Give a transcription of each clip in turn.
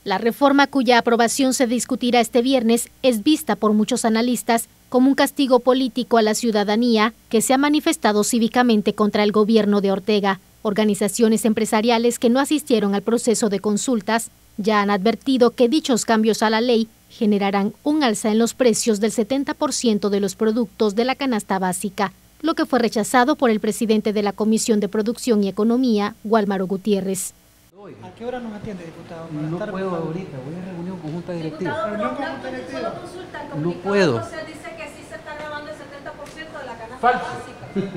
La reforma cuya aprobación se discutirá este viernes es vista por muchos analistas como un castigo político a la ciudadanía que se ha manifestado cívicamente contra el gobierno de Ortega. Organizaciones empresariales que no asistieron al proceso de consultas ya han advertido que dichos cambios a la ley generarán un alza en los precios del 70% de los productos de la canasta básica, lo que fue rechazado por el presidente de la Comisión de Producción y Economía, Wálmaro Gutiérrez. ¿A qué hora nos atiende, diputado? No puedo ahorita, voy a reunión con junta directiva. ¿Reunión con junta directiva? No puedo. Dice que sí se está grabando el 70% de la canasta Falso.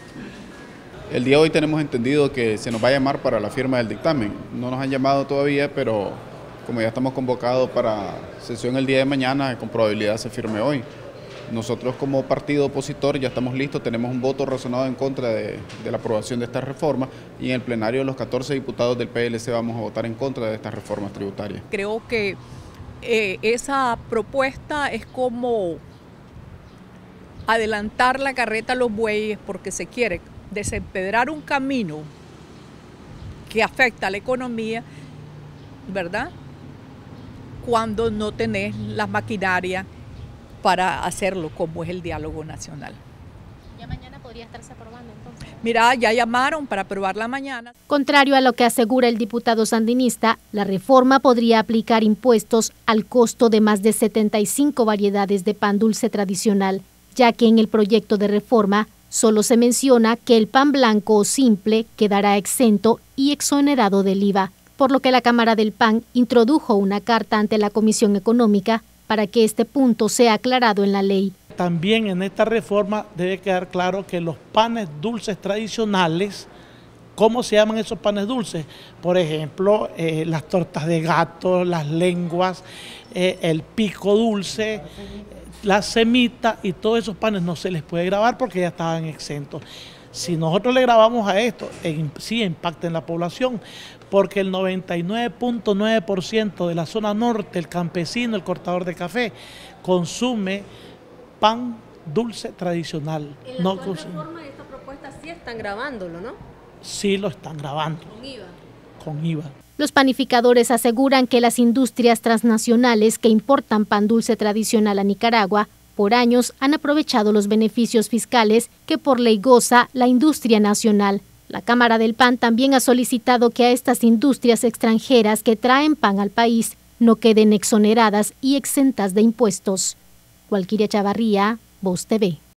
El día de hoy tenemos entendido que se nos va a llamar para la firma del dictamen. No nos han llamado todavía, pero como ya estamos convocados para sesión el día de mañana, con probabilidad se firme hoy. Nosotros como partido opositor ya estamos listos, tenemos un voto razonado en contra de la aprobación de esta reforma y en el plenario los 14 diputados del PLC vamos a votar en contra de estas reformas tributarias. Creo que esa propuesta es como adelantar la carreta a los bueyes porque se quiere desempedrar un camino que afecta a la economía, ¿verdad? Cuando no tenés las maquinarias para hacerlo, como es el diálogo nacional. ¿Ya mañana podría estarse aprobando entonces? Mira, ya llamaron para aprobarla mañana. Contrario a lo que asegura el diputado sandinista, la reforma podría aplicar impuestos al costo de más de 75 variedades de pan dulce tradicional, ya que en el proyecto de reforma solo se menciona que el pan blanco o simple quedará exento y exonerado del IVA, por lo que la Cámara del Pan introdujo una carta ante la Comisión Económica para que este punto sea aclarado en la ley. También en esta reforma debe quedar claro que los panes dulces tradicionales, ¿cómo se llaman esos panes dulces? Por ejemplo, las tortas de gato, las lenguas, el pico dulce, la semita y todos esos panes no se les puede grabar porque ya estaban exentos. Si nosotros le grabamos a esto, sí impacta en la población, porque el 99.9% de la zona norte, el campesino, el cortador de café, consume pan dulce tradicional. En la actual reforma de esta propuesta sí están grabándolo, ¿no? Sí lo están grabando. Con IVA. Con IVA. Los panificadores aseguran que las industrias transnacionales que importan pan dulce tradicional a Nicaragua por años han aprovechado los beneficios fiscales que por ley goza la industria nacional. La Cámara del Pan también ha solicitado que a estas industrias extranjeras que traen pan al país no queden exoneradas y exentas de impuestos. Walquiria Chavarría, Voz TV.